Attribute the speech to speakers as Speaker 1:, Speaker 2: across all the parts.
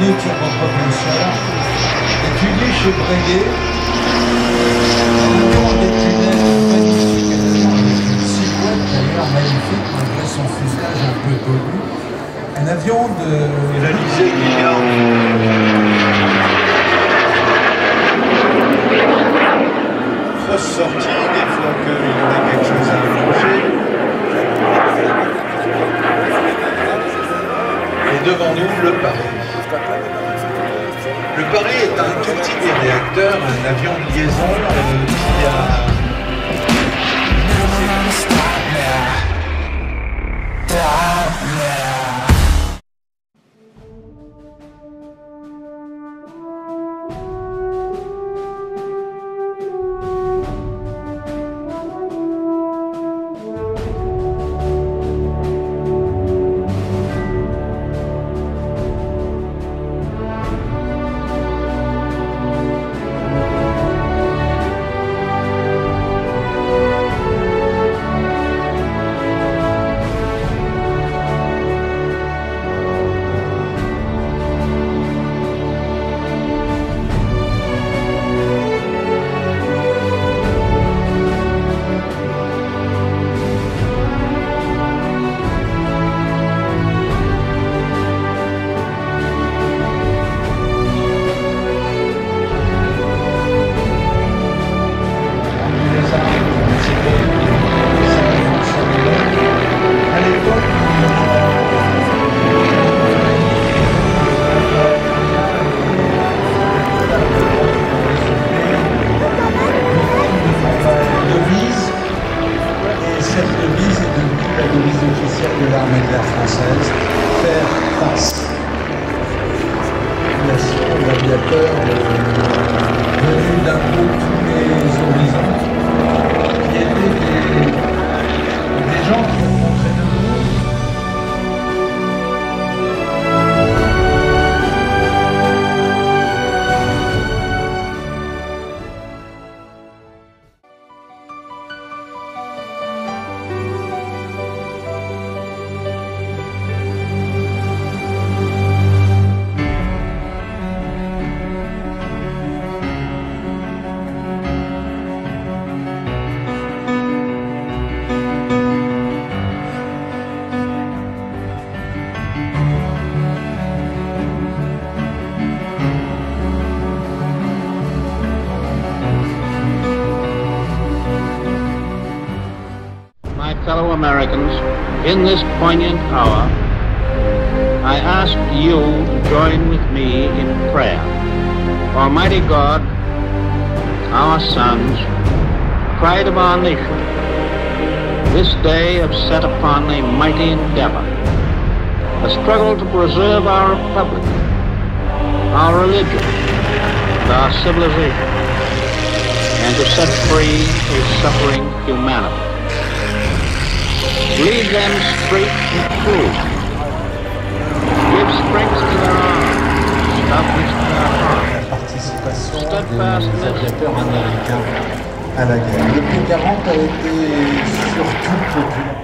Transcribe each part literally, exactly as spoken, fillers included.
Speaker 1: turbopropulseur, étudié chez Breguet, un avion avec une aile magnifique, un avion avec une silhouette d'ailleurs magnifique, malgré son fuselage un peu connu. Un avion de...
Speaker 2: Il a lisé Guillaume. Grosse sortie, des fois qu'il aurait quelque chose à manger. Et devant nous, le Paris. Le Paris est un tout petit réacteur, un avion de liaison euh, qui a...
Speaker 1: de l'armée de l'air française, faire face. Population d'aviateurs venus d'un peu tous les horizons, qui étaient des, des gens qui rencontraient de nous.
Speaker 3: Fellow Americans, in this poignant hour, I ask you to join with me in prayer. Almighty God, our sons, pride of our nation, this day have set upon a mighty endeavor, a struggle to preserve our republic, our religion, and our civilization, and to set free a suffering humanity. Lead them straight and true. Give strength to their arms, stoutness to their heart.
Speaker 1: La participation des aviateurs américains à la guerre. Le P quarante a été surtout populaire.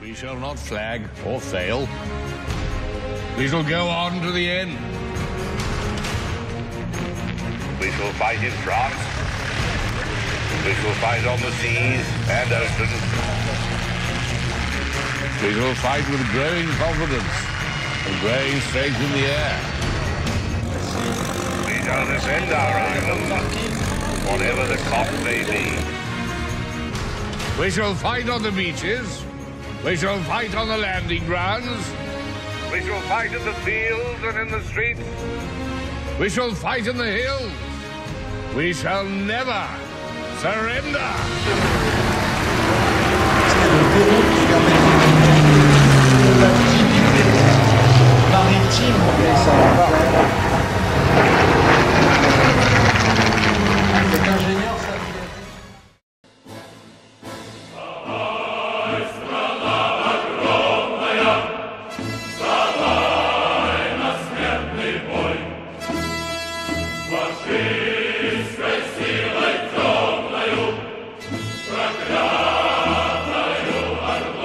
Speaker 4: We shall not flag or fail. We shall go on to the end.
Speaker 5: We shall fight in France. We shall fight on the seas and oceans.
Speaker 4: We shall fight with growing confidence and growing strength in the air.
Speaker 5: We shall defend our island, whatever the cost may be.
Speaker 4: We shall fight on the beaches. We shall fight on the landing grounds.
Speaker 5: We shall fight in the fields and in the streets.
Speaker 4: We shall fight in the hills. We shall never surrender.
Speaker 1: C'est le verrou qui permet de l'activité maritime. Cet ingénieur, ça
Speaker 6: Ciągle już, pragnę, już,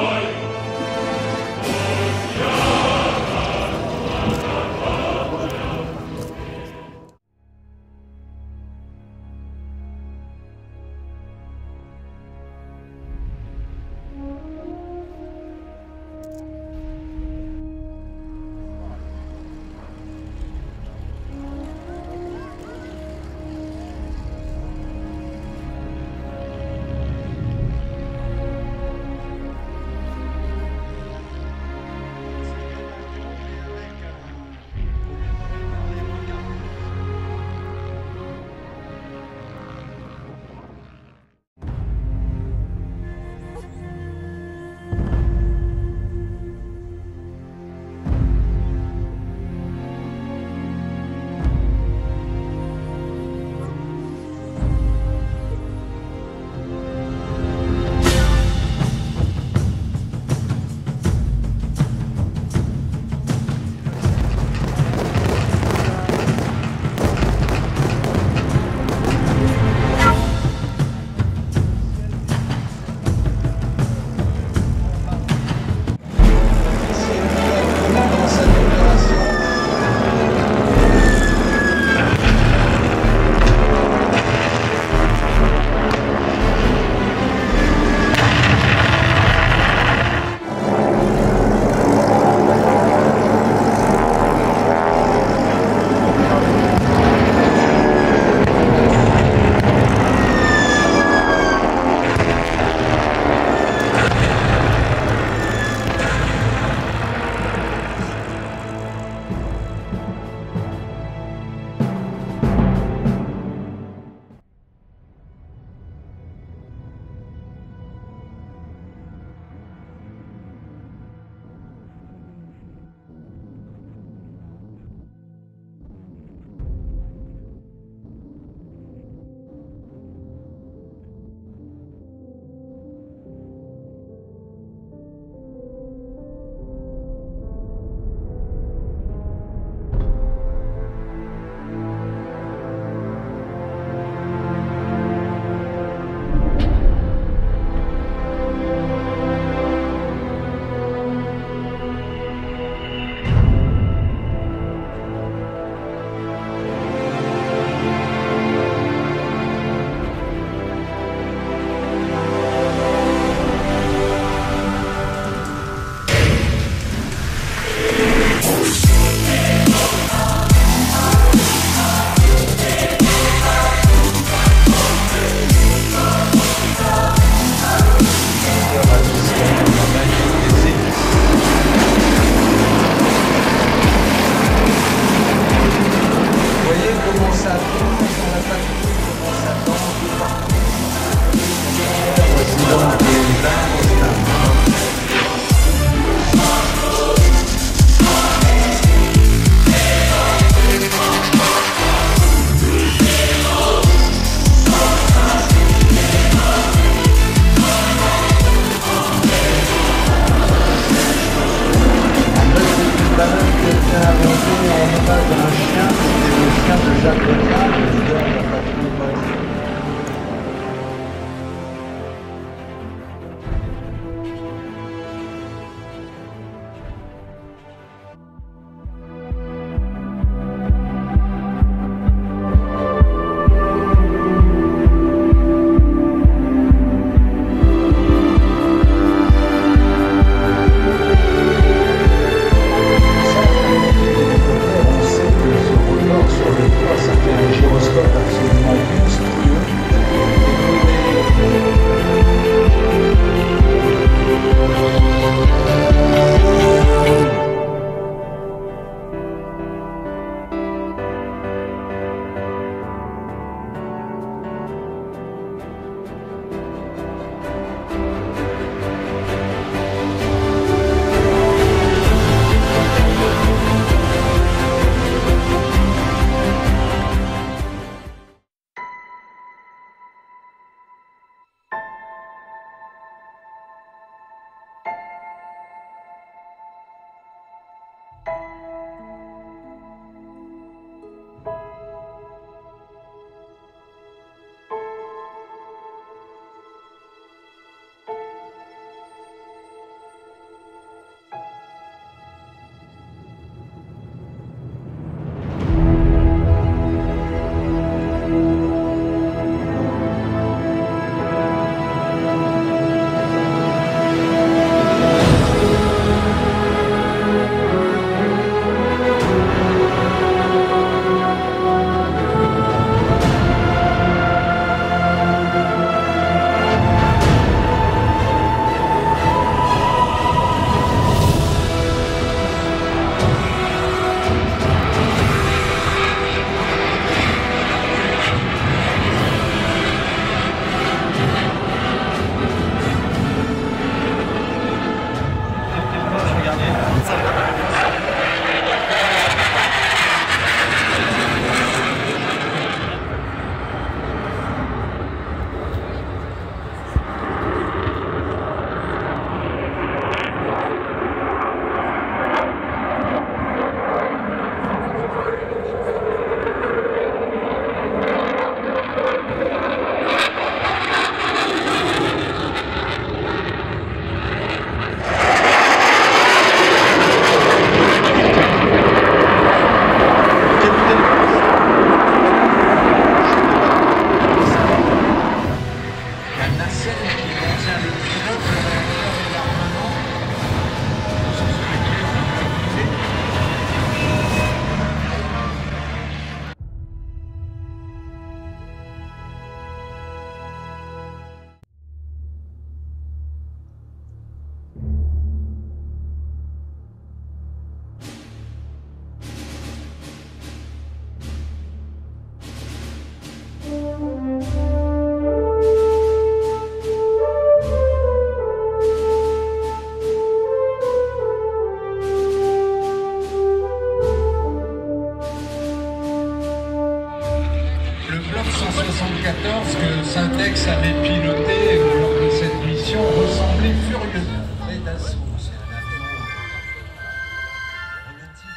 Speaker 1: Syntex avait piloté lors de cette mission ressemblait furieusement. Près d'assaut, c'est un avion relativement...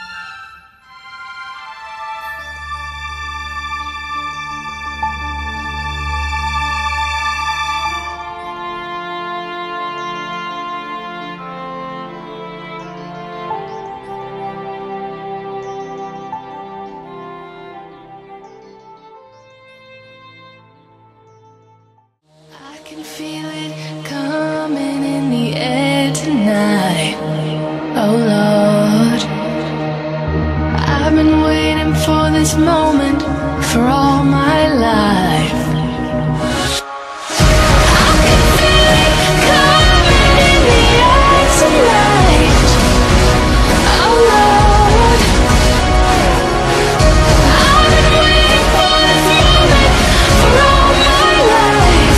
Speaker 6: I can feel it coming in the air tonight. Oh Lord, I've been waiting for this moment for all my life. I can feel it coming in the air tonight. Oh Lord, I've been waiting for this moment for all my life.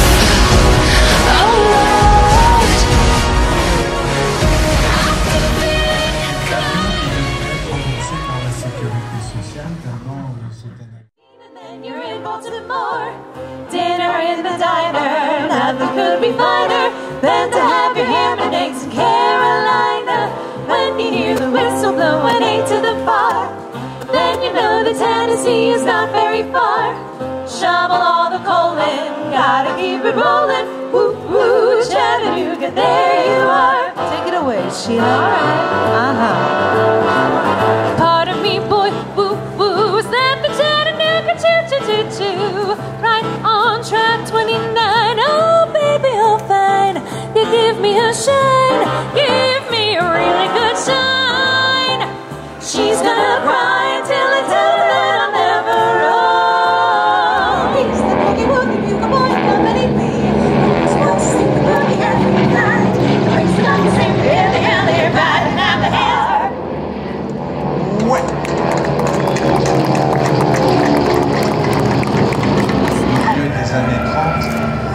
Speaker 7: You're in Baltimore, dinner in the diner. Nothing could be finer than to have your ham and eggs in Carolina. When you hear the whistle blow an eight to the bar, then you know that Tennessee is not very far. Shovel all the coal in, gotta keep it rolling. Woo woo, Chattanooga, there you are. Take it away, Sheila. Alright, uh-huh. Pardon me, boy, woo woo, is that the Chattanooga choo-choo-choo-choo? Right on track twenty-nine, oh baby, oh fine. You give me a shine, give me a really good shine. She's gonna cry until it's over that I'll never roll. He's the boogie woogie bugle boy company me. He's supposed to sing the boogie every night. He's supposed to sing really, really right now the hair.
Speaker 1: Des années trente.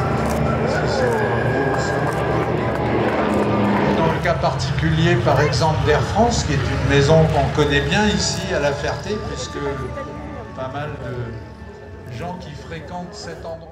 Speaker 1: Dans le cas particulier, par exemple, d'Air France, qui est une maison qu'on connaît bien ici à La Ferté, puisque pas mal de gens qui fréquentent cet endroit